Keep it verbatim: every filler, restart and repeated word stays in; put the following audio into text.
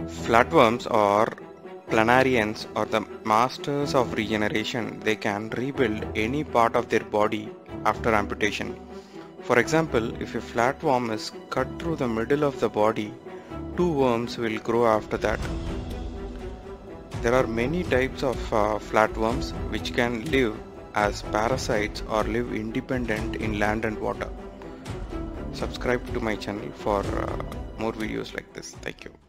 Flatworms or planarians are the masters of regeneration. They can rebuild any part of their body after amputation. For example, if a flatworm is cut through the middle of the body, two worms will grow after that. There are many types of uh, flatworms which can live as parasites or live independent in land and water. Subscribe to my channel for uh, more videos like this. Thank you.